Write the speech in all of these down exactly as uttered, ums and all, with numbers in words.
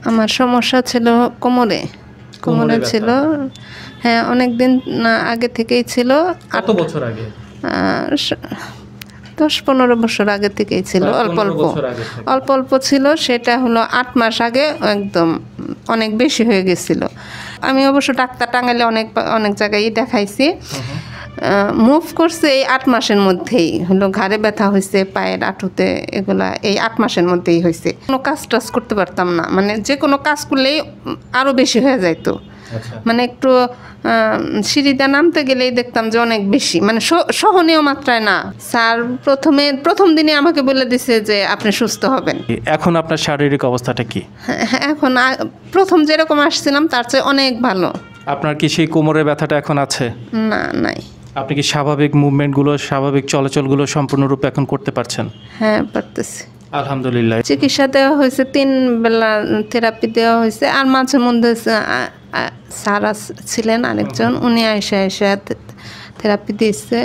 আমার সমস্যা ছিল কোমরে কোমরে ছিল। হ্যাঁ, অনেক দিন আগে থেকেই ছিল। কত বছর আগে? দশ পনেরো বছর আগে থেকেই ছিল। অল্প অল্প অল্প অল্প ছিল। সেটা হলো আট মাস আগে একদম অনেক বেশি হয়ে গেছিল। আমি অবশ্য ডাক্তার টাঙ্গাইলে অনেক অনেক জায়গায় দেখাইছি। মুভ করছে এই আট মাসের মধ্যেই হলো। ঘাড়ে ব্যথা হয়েছে, পায়ের আঁটুতে, এগুলা এই আট মাসের মধ্যেই হয়েছে। কোনো কাজ টাজ করতে পারতাম না, মানে যে কোনো কাজ করলেই আরও বেশি হয়ে যাইতো। মানে একটু সিঁড়িতে নামতে গেলেই দেখতাম যে অনেক বেশি, মানে সহনীয় মাত্রায় না। স্যার প্রথমে প্রথম দিনে আমাকে বলে দিছে যে আপনি সুস্থ হবেন। এখন আপনার শারীরিক অবস্থাটা কি? এখন প্রথম যেরকম আসছিলাম তার চেয়ে অনেক ভালো। আপনার কি সেই কোমরের ব্যথাটা এখন আছে? না, নাই। আপনি কি স্বাভাবিক মুভমেন্টগুলো, স্বাভাবিক চলাচলগুলো সম্পূর্ণরূপে এখন করতে পারছেন? হ্যাঁ, পারতেছি আলহামদুলিল্লাহ। চিকিৎসা দেওয়া হয়েছে, তিন বেলা থেরাপি দেওয়া হয়েছে। আর মাঝে মধ্যে স্যার ছিলেন আরেকজন, উনি আইসা আইসা থেরাপি দিচ্ছে।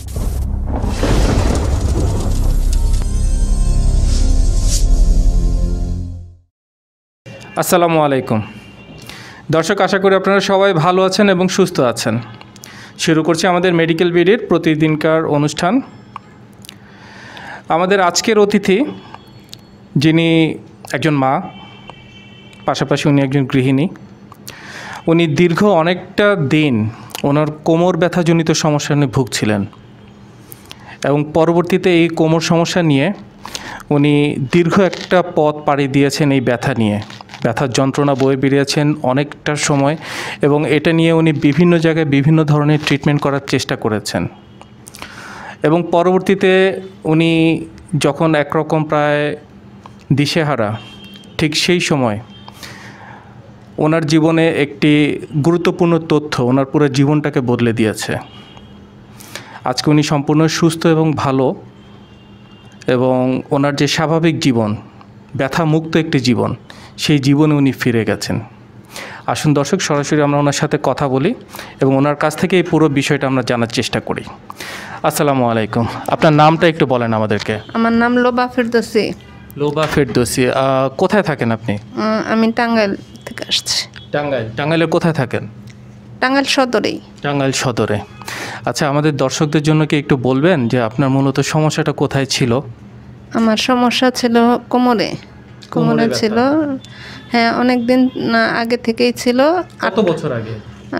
আসসালামু আলাইকুম দর্শক, আশা করি আপনারা সবাই ভালো আছেন এবং সুস্থ আছেন। শুরু করছি আমাদের মেডিকেল বিডির প্রতিদিনকার অনুষ্ঠান। আমাদের আজকের অতিথি, যিনি একজন মা, পাশাপাশি উনি একজন গৃহিণী। উনি দীর্ঘ অনেকটা দিন ওনার কোমর ব্যথাজনিত সমস্যা নিয়ে ভুগছিলেন এবং পরবর্তীতে এই কোমর সমস্যা নিয়ে উনি দীর্ঘ একটা পথ পাড়ি দিয়েছেন। এই ব্যথা নিয়ে, ব্যথার যন্ত্রণা বয়ে বেরিয়েছেন অনেকটা সময় এবং এটা নিয়ে উনি বিভিন্ন জায়গায় বিভিন্ন ধরনের ট্রিটমেন্ট করার চেষ্টা করেছেন এবং পরবর্তীতে উনি যখন একরকম প্রায় দিশেহারা, ঠিক সেই সময় ওনার জীবনে একটি গুরুত্বপূর্ণ তথ্য ওনার পুরো জীবনটাকে বদলে দিয়েছে। আজকে উনি সম্পূর্ণ সুস্থ এবং ভালো, এবং ওনার যে স্বাভাবিক জীবন, ব্যথামুক্ত একটি জীবন, সেই জীবনে উনি ফিরে গেছেন। আসুন দর্শক, সরাসরি আমরা ওনার সাথে কথা বলি এবং ওনার কাছ থেকে এই পুরো বিষয়টা আমরা জানার চেষ্টা করি। আসসালামু আলাইকুম, আপনার নামটা একটু বলেন আমাদেরকে। আমার নাম লোবা ফেরদৌসী। লোবা ফেরদৌসী, কোথায় থাকেন আপনি? আমি টাঙ্গাইল থেকে আসছি। টাঙ্গাইল? টাঙ্গাইলের কোথায় থাকেন? টাঙ্গাইল সদরেই। টাঙ্গাইল সদরে। আচ্ছা, আমাদের দর্শকদের জন্য কি একটু বলবেন যে আপনার মূলত সমস্যাটা কোথায় ছিল? আমার সমস্যা ছিল কোমরে কোমরে ছিল। হ্যাঁ, অনেক দিন আগে থেকেই ছিল। কত বছর আগে?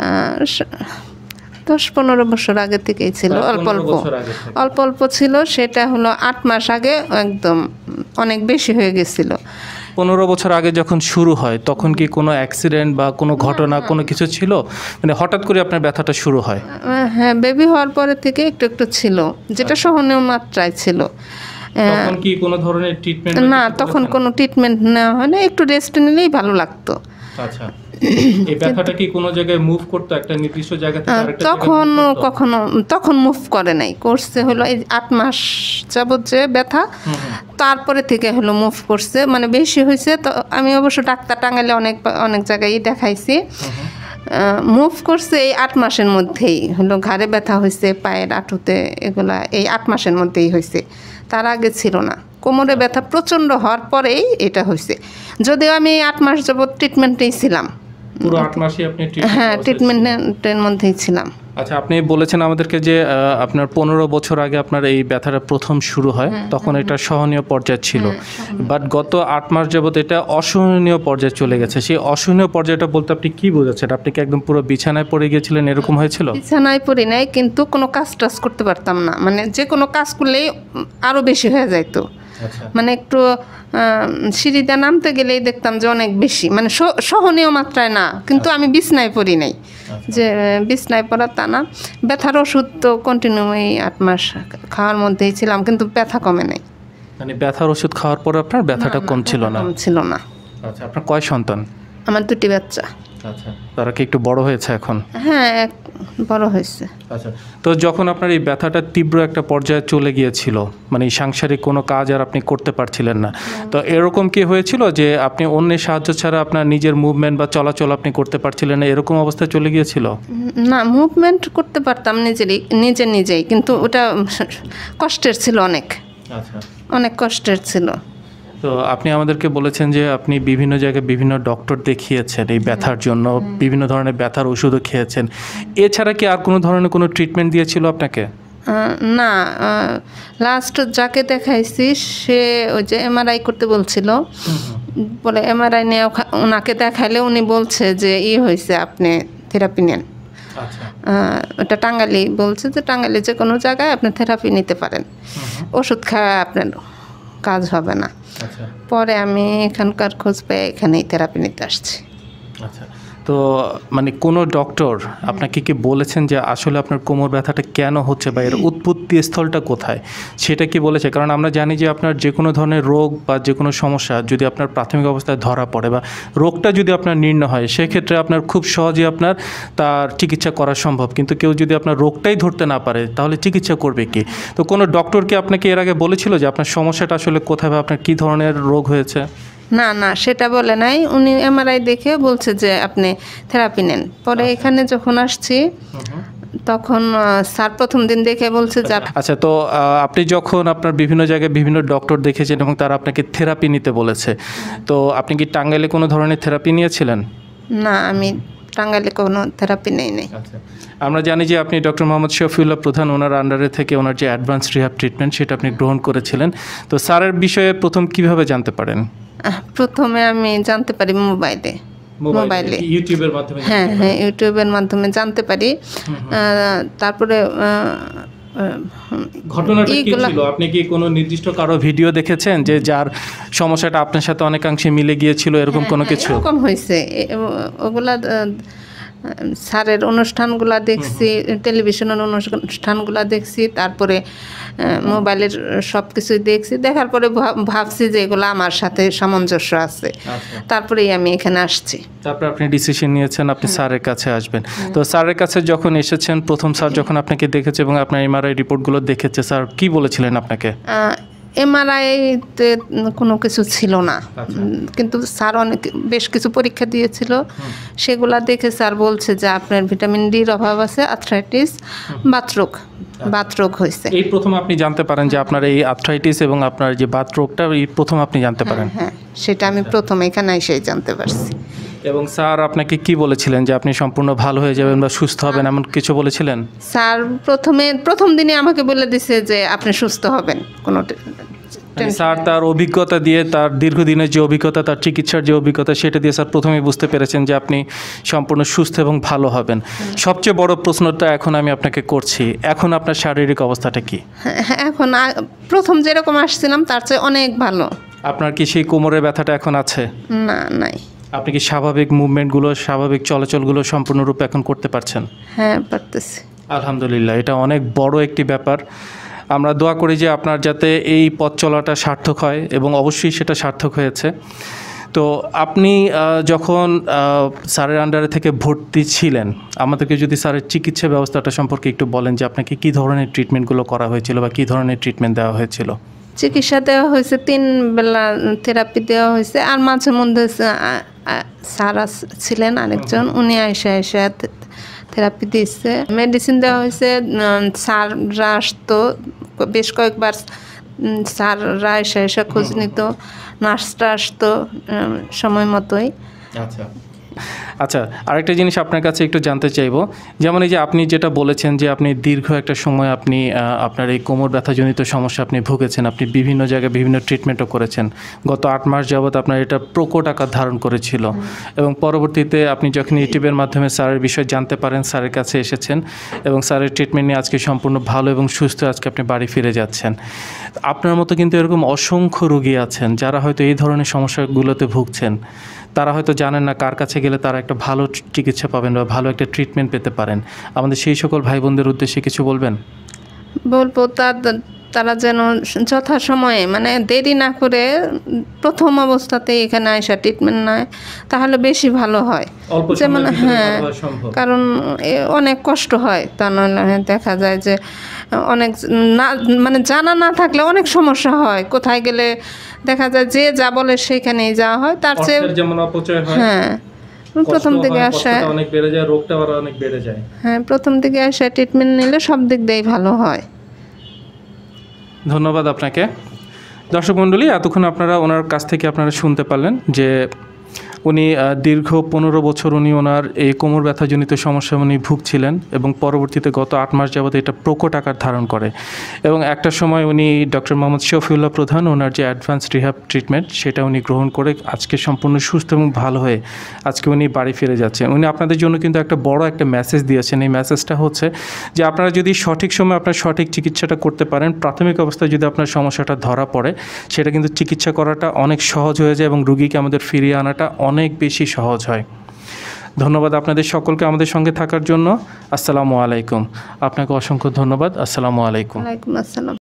দশ পনেরো বছর আগে থেকেই ছিল। অল্প অল্প অল্প অল্প ছিল। সেটা হলো আট মাস আগে একদম অনেক বেশি হয়ে গেছিল। পনেরো বছর আগে যখন শুরু হয় তখন কি কোনো অ্যাক্সিডেন্ট বা কোনো ঘটনা কোনো কিছু ছিল, মানে হঠাৎ করে আপনার ব্যথাটা শুরু হয়? হ্যাঁ, বেবি হওয়ার পরে থেকে একটু একটু ছিল, যেটা সহনীয় মাত্রায় ছিল। তখন কি কোনো ধরনের ট্রিটমেন্ট? না, তখন কোনো ট্রিটমেন্ট নেওয়া হয় না, একটু রেস্ট নিলেই ভালো লাগতো। আচ্ছা, এই ব্যথাটা কি কোনো জায়গায় মুভ করতো একটা নির্দিষ্ট জায়গা থেকে আরেকটা? তখন কখনো তখন মুভ করে নাই, করছে হলো এই আট মাস যাবত যে ব্যথা, তারপরে থেকে হলো মুভ করছে, মানে বেশি হয়েছে। তো আমি অবশ্য ডাক্তার টাঙ্গাইলে অনেক অনেক জায়গায় দেখাইছি। মুভ করছে এই আট মাসের মধ্যেই হলো। ঘাড়ে ব্যথা হয়েছে, পায়ের আঁটুতে, এগুলা এই আট মাসের মধ্যেই হয়েছে। তার আগে ছিল না। কোমরে ব্যথা প্রচণ্ড হওয়ার পরেই এটা হয়েছে। যদিও আমি আট মাস যাবত ট্রিটমেন্টেই ছিলাম। পুরো আট মাসই আপনি? হ্যাঁ, ট্রিটমেন্টের মধ্যেই ছিলাম। আচ্ছা, আপনি বলেছেন আমাদেরকে যে আপনার পনেরো বছর আগে আপনার এই ব্যথাটা প্রথম শুরু হয়, তখন এটা সহনীয় পর্যায়ে ছিল, বাট গত আট মাস যাবত এটা অসহনীয় পর্যায়ে চলে গেছে। সেই অসহনীয় পর্যায়টা বলতে আপনি কি বোঝাচ্ছেন? আপনি কি একদম পুরো বিছানায় পড়ে গিয়েছিলেন, এরকম হয়েছিল? বিছানায় পড়ি নাই, কিন্তু কোনো কাজ টাজ করতে পারতাম না, মানে যে কোনো কাজ করলেই আরও বেশি হয়ে যাইতো। মানে একটু সিঁড়িতে নামতে গেলেই দেখতাম যে অনেক বেশি, মানে সহনীয় মাত্রায় না। কিন্তু আমি বিছনায় পড়ি নাই, যে বিছনায় পড়া তা না। ব্যথার ওষুধ তো কন্টিনিউ এই আট মাস খাওয়ার মধ্যেই ছিলাম, কিন্তু ব্যথা কমে নাই। মানে ব্যথার ওষুধ খাওয়ার পরে আপনার ব্যথাটা কমছিল না? ছিল না। আচ্ছা, আপনার কয় সন্তান? আমার দুটি বাচ্চা। আচ্ছা, তারা কি একটু বড় হয়েছে এখন? হ্যাঁ, এক বড় হয়েছে। আচ্ছা, তো যখন আপনার এই ব্যথাটা তীব্র একটা পর্যায়ে চলে গিয়েছিল, মানে সাংসারিক কোনো কাজ আর আপনি করতে পারছিলেন না, তো এরকম কি হয়েছিল যে আপনি অন্যের সাহায্য ছাড়া আপনার নিজের মুভমেন্ট বা চলাচল আপনি করতে পারছিলেন না, এরকম অবস্থায় চলে গিয়েছিল? না, মুভমেন্ট করতে পারতাম নিজেরই নিজে নিজেই, কিন্তু ওটা কষ্টের ছিল অনেক। আচ্ছা, অনেক কষ্টের ছিল। তো আপনি আমাদেরকে বলেছেন যে আপনি বিভিন্ন জায়গায় বিভিন্ন ডক্টর দেখিয়েছেন এই ব্যথার জন্য, বিভিন্ন ধরনের ব্যথার ওষুধও খেয়েছেন। এছাড়া কি আর কোনো ধরনের কোনো ট্রিটমেন্ট দিয়েছিল আপনাকে? আহ, না, লাস্ট যাকে দেখাইছি সে ওই যে এমআরআই করতে বলছিল, বলে এমআরআই নিয়ে ওখা- ওনাকে দেখাইলে উনি বলছে যে ই হয়েছে, আপনি থেরাপি নেন। আচ্ছা, আহ, ওটা টাঙ্গালি বলছে যে টাঙ্গালি যে কোনো জায়গায় আপনি থেরাপি নিতে পারেন, ওষুধ খাওয়া আপনার কাজ হবে না। আচ্ছা, পরে আমি এখানকার খোঁজ পেয়ে এখানেই থেরাপি নিতে আসছি। আচ্ছা। তো মানে কোনো ডক্টর আপনাকে কি বলেছেন যে আসলে আপনার কোমর ব্যথাটা কেন হচ্ছে বা এর উৎপত্তি স্থলটা কোথায়, সেটা কি বলেছে? কারণ আমরা জানি যে আপনার যে কোনো ধরনের রোগ বা যে কোনো সমস্যা যদি আপনার প্রাথমিক অবস্থায় ধরা পড়ে বা রোগটা যদি আপনার নির্ণয় হয়, সেক্ষেত্রে আপনার খুব সহজেই আপনার তার চিকিৎসা করা সম্ভব। কিন্তু কেউ যদি আপনার রোগটাই ধরতে না পারে তাহলে চিকিৎসা করবে কি? তো কোনো ডক্টর কি আপনাকে এর আগে বলেছিল যে আপনার সমস্যাটা আসলে কোথায় বা আপনার কী ধরনের রোগ হয়েছে? না না, সেটা বলে নাই। উনি এমআরআই দেখে বলছে যে আপনি থেরাপি নেন। পরে এখানে যখন আসছি তখন আহ, স্যার প্রথম দিন দেখে বলছে যে আপ- আচ্ছা, তো আহ, আপনি যখন আপনার বিভিন্ন জায়গায় বিভিন্ন ডক্টর দেখেছেন এবং তারা আপনাকে থেরাপি নিতে বলেছে, তো আপনি কি টাঙ্গাইলে কোনো ধরনের থেরাপি নিয়েছিলেন? না, আমি টাঙ্গাইলে কোনো থেরাপি নেই নেই। আচ্ছা, আমরা জানি যে আপনি ডক্টর মোহাম্মদ শফিউল্লাহ প্রধান ওনার আন্ডারে থেকে ওনার যে অ্যাডভান্স রিহ্যাব ট্রিটমেন্ট সেটা আপনি গ্রহণ করেছিলেন। তো স্যারের বিষয়ে প্রথম কিভাবে জানতে পারেন? আহ, প্রথমে আমি জানতে পারি মোবাইলে মোবাইলে ইউটিউবের মাধ্যমে? হ্যাঁ হ্যাঁ, ইউটিউবের মাধ্যমে জানতে পারি। আহ, তারপরে আহ, ঘটনাটা কি এইগুলা ছিল? আপনি কি কোনো নির্দিষ্ট কারো ভিডিও দেখেছেন যে যার সমস্যাটা আপনার সাথে অনেকাংশে মিলে গিয়েছিল, এরকম কোনো কিছু? এরকম হয়েছে। এ- ও- ওগুলা আহ, স্যারের অনুষ্ঠানগুলা দেখছি, টেলিভিশনের অনুষ্ঠানগুলা দেখছি, তারপরে আহ, মোবাইলের সব কিছুই দেখছি। দেখার পরে ভাব- ভাবছি যে এগুলো আমার সাথে সামঞ্জস্য আছে, আচ্ছা। তারপরেই আমি এখানে আসছি। তারপর আপনি ডিসিশন নিয়েছেন আপনি স্যারের কাছে আসবেন। তো স্যারের কাছে যখন এসেছেন, প্রথম স্যার যখন আপনাকে দেখেছে এবং আপনার এমআরআই রিপোর্টগুলো দেখেছে, স্যার কি বলেছিলেন আপনাকে? এমআরআইতে কোনো কিছু ছিল না, উম, কিন্তু স্যার অনেক বেশ কিছু পরীক্ষা দিয়েছিল, সেগুলা দেখে স্যার বলছে যে আপনার ভিটামিন ডির অভাব আছে, আর্থ্রাইটিস, বাতরোগ বাতরোগ হয়েছে। এই প্রথম আপনি জানতে পারেন যে আপনার এই আর্থ্রাইটিস এবং আপনার যে বাত রোগটা, এই প্রথম আপনি জানতে পারেন? হ্যাঁ, সেটা আমি প্রথম এখানে এসেই জানতে পারছি। এবং স্যার আপনাকে কি বলেছিলেন যে আপনি সম্পূর্ণ ভালো হয়ে যাবেন বা সুস্থ হবেন, এমন কিছু বলেছিলেন? স্যার প্রথমে প্রথম দিনে আমাকে বলে দিছে যে আপনি সুস্থ হবেন, কোনো টে- মানে স্যার তার অভিজ্ঞতা দিয়ে, তার দীর্ঘদিনের যে অভিজ্ঞতা, তার চিকিৎসার যে অভিজ্ঞতা, সেটা দিয়ে স্যার প্রথমেই বুঝতে পেরেছেন যে আপনি সম্পূর্ণ সুস্থ এবং ভালো হবেন। সবচেয়ে বড় প্রশ্নটা এখন আমি আপনাকে করছি, এখন আপনার শারীরিক অবস্থাটা কি? হ্যাঁ, এখন আ- প্রথম যেরকম আসছিলাম তার চেয়ে অনেক ভালো। আপনার কি সেই কোমরের ব্যথাটা এখন আছে? না, নাই। আপনি কি স্বাভাবিক মুভমেন্টগুলো, স্বাভাবিক চলাচলগুলো সম্পূর্ণরূপে এখন করতে পারছেন? হ্যাঁ, পারতেছি। আলহামদুলিল্লাহ, এটা অনেক বড় একটি ব্যাপার। আমরা দোয়া করি যে আপনার যাতে এই পথ চলাটা সার্থক হয় এবং অবশ্যই সেটা সার্থক হয়েছে। তো আপনি আহ, যখন আহ, স্যারের আন্ডারে থেকে ভর্তি ছিলেন, আমাদেরকে যদি স্যারের চিকিৎসা ব্যবস্থাটা সম্পর্কে একটু বলেন যে আপনাকে কী ধরনের ট্রিটমেন্টগুলো করা হয়েছিল বা কী ধরনের ট্রিটমেন্ট দেওয়া হয়েছিল? চিকিৎসা দেওয়া হয়েছে, তিন বেলা থেরাপি দেওয়া হয়েছে, আর মাঝে মধ্যে সা- আ- আ- স্যার আস- ছিলেন আরেকজন, উনি আইসা আইসা থেরাপি দিচ্ছে, মেডিসিন দেওয়া হয়েছে। উম, স্যাররা আসতো বেশ কয়েকবার, উম, স্যাররা এসে এসে খোঁজ নিত, নার্সরা আসতো উম, সময় মতোই। আচ্ছা আচ্ছা, আরেকটা জিনিস আপনার কাছে একটু জানতে চাইবো, যেমন এই যে আপনি যেটা বলেছেন যে আপনি দীর্ঘ একটা সময় আপনি আহ, আপনার এই কোমর ব্যথাজনিত সমস্যা আপনি ভুগেছেন, আপনি বিভিন্ন জায়গায় বিভিন্ন ট্রিটমেন্টও করেছেন, গত আট মাস যাবৎ আপনার এটা প্রকট আকার ধারণ করেছিল এবং পরবর্তীতে আপনি যখন ইউটিউবের মাধ্যমে স্যারের বিষয়ে জানতে পারেন, স্যারের কাছে এসেছেন এবং স্যারের ট্রিটমেন্ট নিয়ে আজকে সম্পূর্ণ ভালো এবং সুস্থ আজকে আপনি বাড়ি ফিরে যাচ্ছেন। আপনার মতো কিন্তু এরকম অসংখ্য রোগী আছেন যারা হয়তো এই ধরনের সমস্যাগুলোতে ভুগছেন। তারা হয়তো জানেন না কার কাছে গেলে তারা একটা ভালো চিকিৎসা পাবেন বা ভালো একটা ট্রিটমেন্ট পেতে পারেন। আমাদের সেই সকল ভাই বোনদের উদ্দেশ্যে কিছু বলবেন? বলবো তার তারা যেন যথাসময়ে, মানে দেরি না করে প্রথম অবস্থাতেই এখানে আইসা ট্রিটমেন্ট নেয়, তাহলে বেশি ভালো হয়। যেমন হ্যাঁ, কারণ এ অনেক কষ্ট হয়, তা নইলে দেখা যায় যে অনেক না, মানে জানা না থাকলে অনেক সমস্যা হয়, কোথায় গেলে দেখা যায় যে যা বলে সেখানেই যাওয়া হয়, তার চেয়ে যেমন অপচয় হয়, হ্যাঁ প্রথম দিকে আসা অনেক বেড়ে যায়, রোগটা আবার অনেক বেড়ে যায়। হ্যাঁ, প্রথম দিকে আসা ট্রিটমেন্ট নিলে সব দিক দিয়েই ভালো হয়। ধন্যবাদ আপনাকে। দর্শক মণ্ডলী, এতক্ষণ আপনারা ওনার কাছ থেকে আপনারা শুনতে পারলেন যে উনি আহ, দীর্ঘ পনেরো বছর উনি ওনার এই কোমর ব্যথাজনিত সমস্যা উনি ভুগছিলেন এবং পরবর্তীতে গত আট মাস যাবত এটা প্রকট আকার ধারণ করে এবং একটা সময় উনি ডক্টর মোহাম্মদ শফিউল্লাহ প্রধান ওনার যে অ্যাডভান্স রিহ্যাব ট্রিটমেন্ট সেটা উনি গ্রহণ করে আজকে সম্পূর্ণ সুস্থ এবং ভালো হয়ে আজকে উনি বাড়ি ফিরে যাচ্ছেন। উনি আপনাদের জন্য কিন্তু একটা বড় একটা মেসেজ দিয়েছেন। এই মেসেজটা হচ্ছে যে আপনারা যদি সঠিক সময় আপনার সঠিক চিকিৎসাটা করতে পারেন, প্রাথমিক অবস্থায় যদি আপনার সমস্যাটা ধরা পড়ে সেটা কিন্তু চিকিৎসা করাটা অনেক সহজ হয়ে যায় এবং রুগীকে আমাদের ফিরিয়ে আনাটা অনেক বেশি সহজ হয়। ধন্যবাদ আপনাদের সকলকে আমাদের সঙ্গে থাকার জন্য। আসসালামু আলাইকুম। আপনাকে অসংখ্য ধন্যবাদ। আসসালামু আলাইকুম। ওয়ালাইকুম আসসালাম।